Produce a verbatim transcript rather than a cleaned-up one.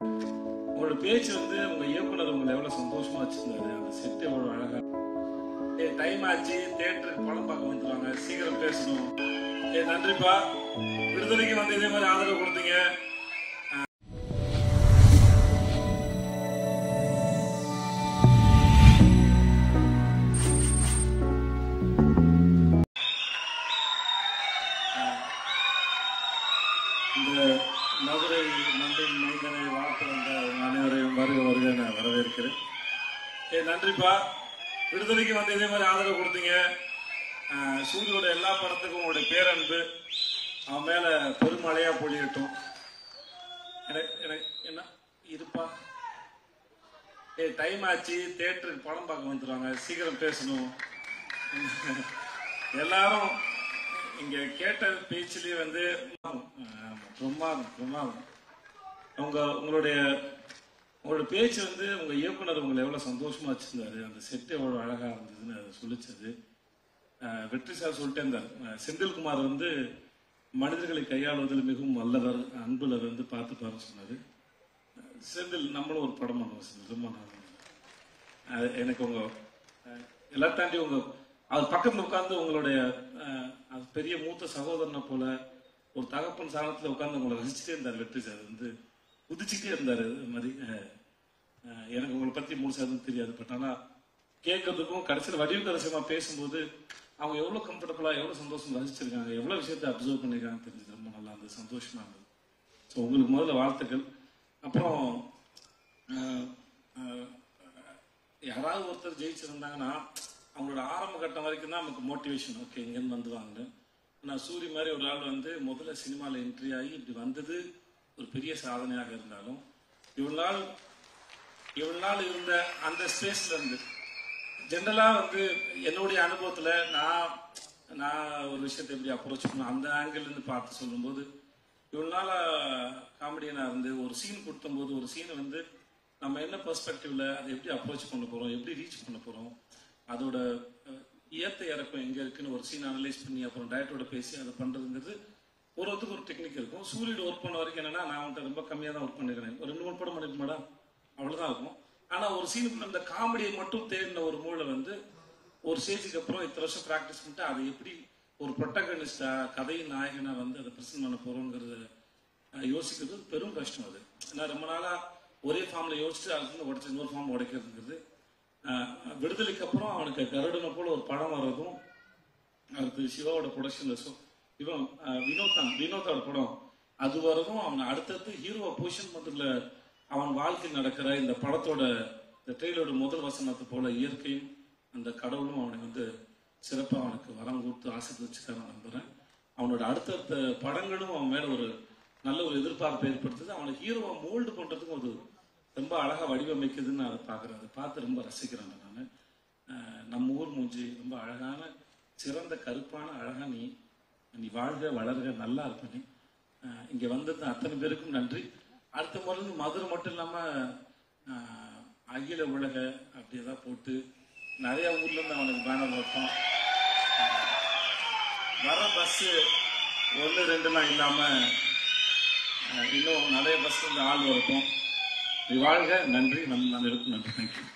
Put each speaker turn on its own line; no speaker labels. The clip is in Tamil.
உங்களோட பேச்சு வந்து உங்க இயக்குனர் உங்களை எவ்வளவு சந்தோஷமா வச்சிருந்தாரு. அந்த செட் எவ்வளவு அழகா. ஏ டைம் ஆச்சு, தியேட்டருக்கு படம் பார்க்க வந்துருவாங்க, சீக்கிரம் பேசணும். ஏ நன்றிப்பா, விடுதலைக்கு வந்து இதே மாதிரி ஆதரவு கொடுத்தீங்க. இந்த மதுரை மண்ணின் மைந்தனை வாழ்த்து வந்த அனைவரையும் வருக வருக நான் வரவேற்கிறேன். ஏ நன்றிப்பா, விடுதலைக்கு வந்து இதே மாதிரி ஆதரவு கொடுத்தீங்க. சூரியோட எல்லா படத்துக்கும் உங்களுடைய பேரன்பு அவன் மேல பெருமழையா பொழியட்டும். எனக்கு எனக்கு என்ன இருப்பா. ஏ டைம் ஆச்சு, தியேட்டருக்கு படம் பார்க்க வந்துருவாங்க, சீக்கிரம் பேசணும். எல்லாரும் இங்க கேட்ட பேச்சிலேயே வந்து பிரமாதம் பிரமாதம். உங்க உங்களுடைய உங்களோட பேச்சு வந்து உங்க இயக்குனர் உங்களை எவ்வளவு சந்தோஷமா வச்சிருந்தாரு. அந்த செட் எவ்வளவு அழகா இருந்ததுன்னு அதை சொல்லிச்சது. வெற்றி சார் சொல்லிட்டே இருந்தார். செந்தில்குமார் வந்து மனிதர்களை கையாளுவதில் மிகவும் வல்லவர், அன்புல வந்து பார்த்துப்பாருன்னு சொன்னாரு. செந்தில் நம்மளும் ஒரு படம் பண்ணுவோம் செந்தில், ரொம்ப நல்லா. எனக்கு உங்க எல்லா தாண்டி உங்க அவர் பக்கத்துல உட்கார்ந்து உங்களுடைய பெரிய மூத்த சகோதரனை போல ஒரு தகப்பன் சாணத்துல உட்கார்ந்து உங்களை ரசிச்சுட்டே இருந்தார். வெற்றி சார் வந்து குதிச்சுட்டே இருந்தாரு. அது மாதிரி எனக்கு உங்களை பத்தி முழு சாதம் தெரியாது, பட் ஆனா கேட்கறதுக்கும் கடைசியில் வடிவு கடைசியமா பேசும்போது அவங்க எவ்வளவு கம்ஃபர்டபுளா எவ்வளவு சந்தோஷம் ரசிச்சிருக்காங்க, எவ்வளவு விஷயத்தை அப்சர்வ் பண்ணிருக்காங்க தெரிஞ்சது. ரொம்ப நல்லா இருந்தது, சந்தோஷமா இருந்தது. ஸோ உங்களுக்கு முதல்ல வாழ்த்துக்கள். அப்புறம் யாராவது ஒருத்தர் ஜெயிச்சிருந்தாங்கன்னா அவங்களோட ஆரம்ப கட்டம் வரைக்கும் தான் நமக்கு மோட்டிவேஷன். ஓகே, இங்கேருந்து வந்துவாங்க. நான் சூரி மாதிரி ஒரு ஆள் வந்து முதல்ல சினிமாவில் என்ட்ரி ஆகி இப்படி வந்தது ஒரு பெரிய சாதனையாக இருந்தாலும் இவ்வளவு நாள் இவ்வளவு நாள் இருந்த அந்த ஸ்பேஸ்ல இருந்து ஜென்ரலா வந்து என்னுடைய அனுபவத்துல நான் நான் ஒரு விஷயத்தை எப்படி அப்ரோச் பண்ண அந்த ஆங்கிள் இருந்து பார்த்து சொல்லும்போது இவ்வளவு நாளா காமெடியனா இருந்து ஒரு சீன் கொடுத்தும் போது ஒரு சீனை வந்து நம்ம என்ன பெர்ஸ்பெக்டிவ்ல அதை எப்படி அப்ரோச் பண்ண போறோம், எப்படி ரீச் பண்ண போறோம், அதோட இயற்ற இறக்கம் எங்க இருக்குன்னு ஒரு சீன் அனலைஸ் பண்ணி அப்புறம் டயட்டோட பேசி அதை பண்றதுங்கிறது ஒரு ஒருத்துக்கு ஒரு டெக்னிக் இருக்கும். சூரியோட ஒர்க் பண்ண வரைக்கும் என்னன்னா நான் வந்துட்டு ரொம்ப கம்மியா தான் ஒர்க் பண்ணிருக்கேன். ஒரு ரெண்டு மூணு படம் பண்ணிருக்க மேடம், அவ்வளவுதான் இருக்கும். ஆனா ஒரு சீனுக்குள்ள அந்த காமெடியை மட்டும் தேடின ஒரு மூளை வந்து ஒரு ஸ்டேஜுக்கு அப்புறம் இத்தனை வருஷம் பிராக்டிஸ் பண்ணிட்டு அதை எப்படி ஒரு ப்ரொட்டகனிஸ்டா கதையின் நாயகனா வந்து அதை பிரசன்ட் பண்ண போறோங்கிறத யோசிக்கிறது பெரும் கஷ்டம். அது ஏன்னா ரொம்ப நாளா ஒரே ஃபார்ம்ல யோசிச்சுட்டு அதுக்கு உடச்சு இன்னொரு ஃபார்ம் உடைக்கிறதுங்கிறது. விடுதலைக்கு அப்புறம் அவனுக்கு கருடனை போல ஒரு படம் வர்றதும், அடுத்து சிவாவோட ப்ரொடக்ஷன்ல இவன் வினோத் வினோதோட படம் அது வர்றதும், அவன் அடுத்தடுத்து ஹீரோவை பொசிஷன் பண்றதுல அவன் வாழ்க்கையில் நடக்கிற இந்த படத்தோட இந்த ட்ரெயிலோட முதல் வசனத்தை போல இயற்கையும் அந்த கடவுளும் அவனுக்கு வந்து சிறப்பாக அவனுக்கு வரம் கொடுத்து ஆசீர்வதிச்சுக்கார நம்புறேன். அவனோட அடுத்தடுத்த படங்களும் அவன் மேல ஒரு நல்ல ஒரு எதிர்பார்ப்பை ஏற்படுத்துது. அவனுக்கு ஹீரோவை மோல்டு பண்றதுக்கும் ஒரு ரொம்ப அழகா வடிவமைக்குதுன்னு நான் அதை பாக்குறேன். அதை பார்த்து ரொம்ப ரசிக்கிறேன் நான். நம்ம ஊர் மூஞ்சி ரொம்ப அழகான சிறந்த கருப்பான அழகா நீ நீ வாழ்க வளர்க நல்லா இருப்ப. நீ இங்க வந்தது அத்தனை பேருக்கும் நன்றி. அடுத்த முறை மதுரை மட்டும் இல்லாம அகில உலக அப்படியேதான் போட்டு நிறைய ஊர்ல இருந்து அவனுக்கு பேனர் வைப்போம். வர பஸ் ஒன்னு ரெண்டுலாம் இல்லாம இன்னும் நிறைய பஸ் வந்து ஆள் வரட்டும். வாழ்க. நன்றி. நம் நான் இருக்கும். நன்றி. தேங்க்யூ.